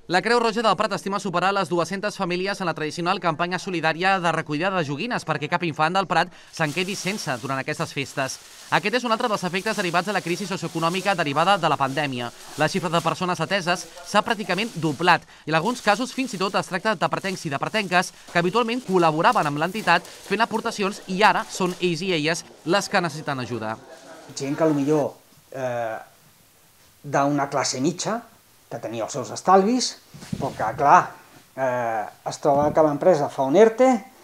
La Creu Roja del Prat estima superar les 200 famílies en la tradicional campanya solidària de recollida de joguines perquè cap infant del Prat se'n quedi sense durant aquestes festes. Aquest és un altre dels efectes derivats de la crisi socioeconòmica derivada de la pandèmia. La xifra de persones ateses s'ha pràcticament doblat i en alguns casos fins i tot es tracta de pretencs i de pretenques que habitualment col·laboraven amb l'entitat fent aportacions i ara són ells i elles les que necessiten ajuda. Gent que potser d'una classe mitja, que tenia els seus estalvis, però que, clar, es troba que l'empresa fa un ERTE,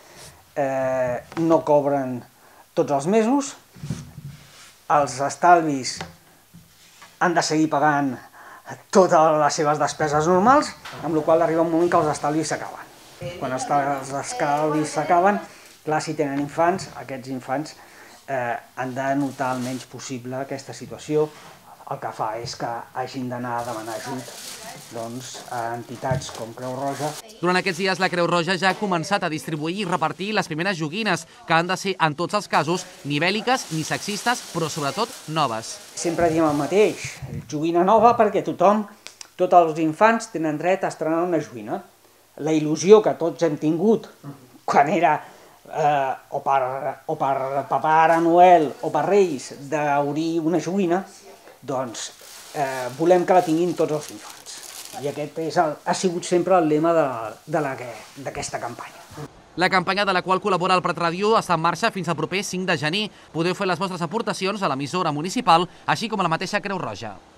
no cobren tots els mesos, els estalvis han de seguir pagant totes les seves despeses normals, amb la qual cosa arriba un moment que els estalvis s'acaben. Quan els estalvis s'acaben, clar, si tenen infants, aquests infants han de notar el menys possible aquesta situació. El que fa és que hagin d'anar a demanar ajut a entitats com Creu Roja. Durant aquests dies, la Creu Roja ja ha començat a distribuir i repartir les primeres joguines, que han de ser, en tots els casos, ni bèl·liques ni sexistes, però sobretot noves. Sempre diem el mateix, joguina nova perquè tothom, tots els infants tenen dret a estrenar una joguina. La il·lusió que tots hem tingut quan era o per Pare Noel o per Reis d'obrir una joguina, doncs volem que la tinguin tots els infants. I aquest ha sigut sempre el lema d'aquesta campanya. La campanya de la qual col·labora el Prat Ràdio està en marxa fins al proper 5 de gener. Podeu fer les vostres aportacions a l'emissora municipal, així com a la mateixa Creu Roja.